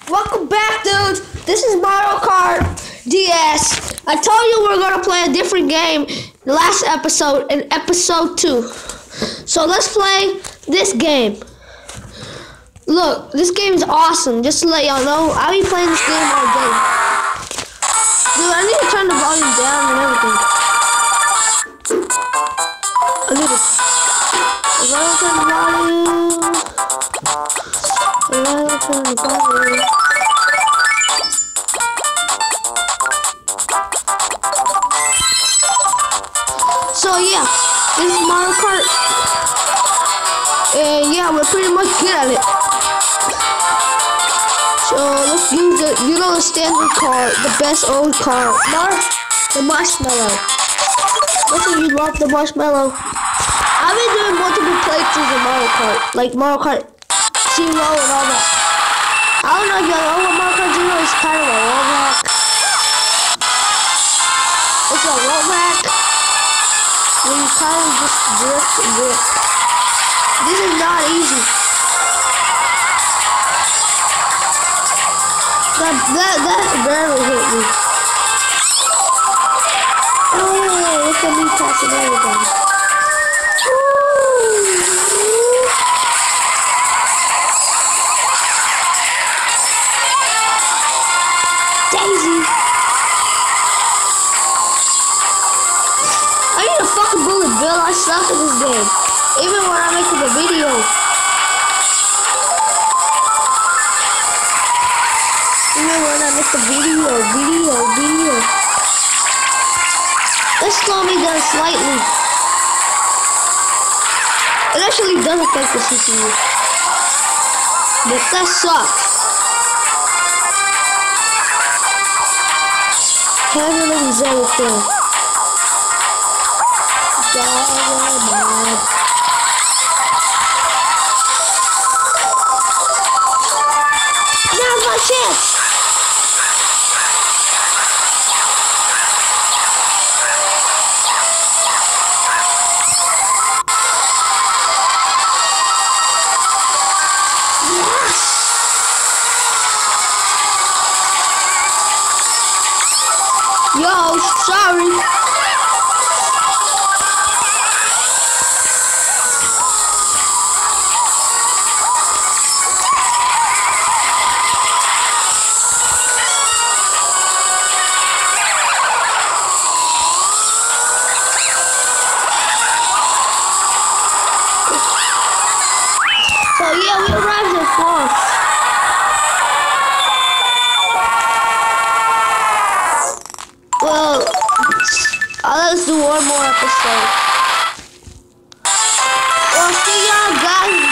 Welcome back, dudes. This is Mario Kart DS. I told you we were gonna play a different game the last episode, in episode 2. So let's play this game. Look, this game is awesome. Just to let y'all know, I'll be playing this game all day. Dude, I need to turn the volume down and everything. I need to turn the volume. Turn the volume. So yeah, this is Mario Kart, and yeah, we're pretty much good at it. So let's use the standard car, the best old car, the marshmallow. Listen, you love the marshmallow. I've been doing multiple playthroughs of Mario Kart, like Mario Kart 0 and all that. I don't know if y'all know what Mario Kart 0 is, kind of a rollback. It's a rollback where you kind of just drift and drift. This is not easy. That barely hit me. Oh, look at me passing everybody. Daisy. I need a fucking bullet bill. I suck at this game. Even when I'm making a video. Even when I make the video. Let's slow me down slightly. It actually does affect the CPU. But that sucks. Handling is everything. Now's my chance. Yo, sorry. So yeah, we arrived at 4th. Well, let's do one more episode. Well, see y'all guys